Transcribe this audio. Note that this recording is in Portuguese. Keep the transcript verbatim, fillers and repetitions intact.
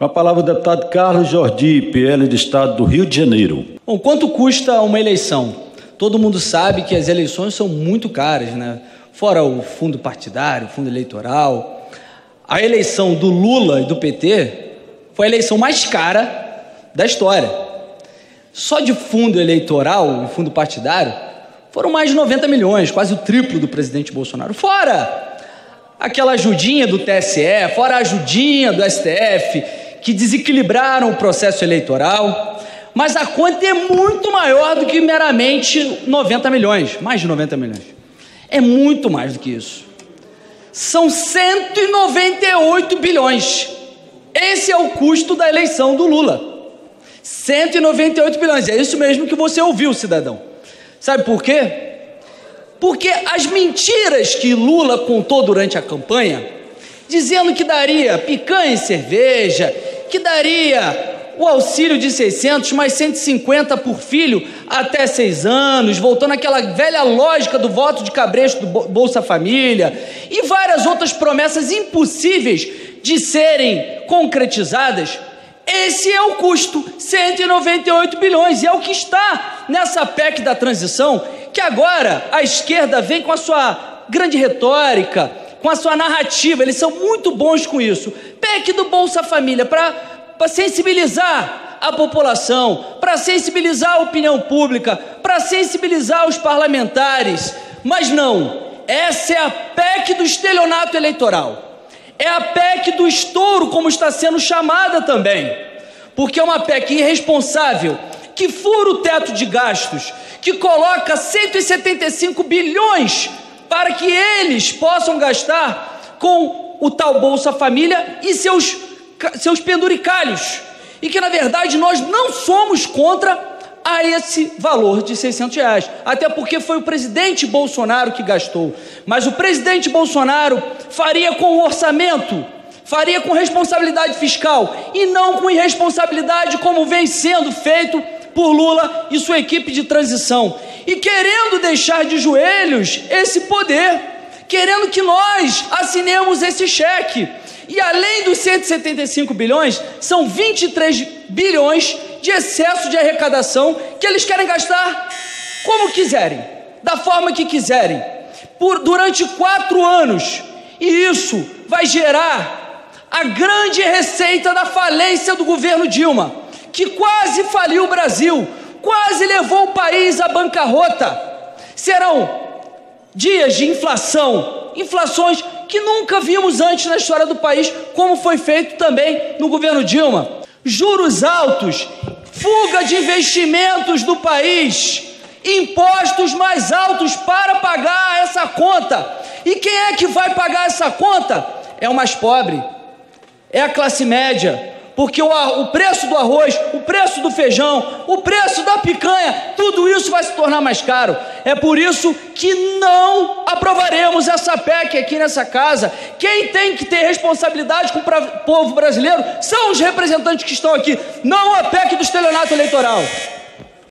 Com a palavra o deputado Carlos Jordi, P L do Estado do Rio de Janeiro. Bom, quanto custa uma eleição? Todo mundo sabe que as eleições são muito caras, né? Fora o fundo partidário, o fundo eleitoral. A eleição do Lula e do P T foi a eleição mais cara da história. Só de fundo eleitoral e fundo partidário foram mais de noventa milhões, quase o triplo do presidente Bolsonaro. Fora aquela ajudinha do T S E, fora a ajudinha do S T F, que desequilibraram o processo eleitoral. Mas a conta é muito maior do que meramente noventa milhões, mais de noventa milhões. É muito mais do que isso. São cento e noventa e oito bilhões. Esse é o custo da eleição do Lula. cento e noventa e oito bilhões. É isso mesmo que você ouviu, cidadão. Sabe por quê? Porque as mentiras que Lula contou durante a campanha, dizendo que daria picanha e cerveja, que daria o auxílio de seiscentos mais cento e cinquenta por filho até seis anos, voltando àquela velha lógica do voto de cabresto do Bolsa Família, e várias outras promessas impossíveis de serem concretizadas. Esse é o custo, cento e noventa e oito bilhões, e é o que está nessa P E C da transição, que agora a esquerda vem com a sua grande retórica, com a sua narrativa. Eles são muito bons com isso. P E C do Bolsa Família, para para sensibilizar a população, para sensibilizar a opinião pública, para sensibilizar os parlamentares. Mas não, essa é a P E C do estelionato eleitoral. É a P E C do estouro, como está sendo chamada também, porque é uma P E C irresponsável, que fura o teto de gastos, que coloca cento e setenta e cinco bilhões para que eles possam gastar com o tal Bolsa Família e seus, seus penduricalhos, e que na verdade nós não somos contra a esse valor de seiscentos reais, até porque foi o presidente Bolsonaro que gastou, mas o presidente Bolsonaro faria com o orçamento, faria com responsabilidade fiscal, e não com irresponsabilidade como vem sendo feito por Lula e sua equipe de transição, e querendo deixar de joelhos esse poder, querendo que nós assinemos esse cheque. E além dos cento e setenta e cinco bilhões, são vinte e três bilhões de excesso de arrecadação que eles querem gastar como quiserem, da forma que quiserem, por, durante quatro anos. E isso vai gerar a grande receita da falência do governo Dilma, que quase faliu o Brasil, quase levou o país à bancarrota. Serão dias de inflação, inflações que nunca vimos antes na história do país, como foi feito também no governo Dilma. Juros altos, fuga de investimentos do país, impostos mais altos para pagar essa conta. E quem é que vai pagar essa conta? É o mais pobre, é a classe média, porque o, o preço do arroz, o preço do feijão, o preço da picanha, tudo isso vai se tornar mais caro. É por isso que não aprovaremos essa P E C aqui nessa casa. Quem tem que ter responsabilidade com o povo brasileiro são os representantes que estão aqui, não a P E C do estelionato eleitoral.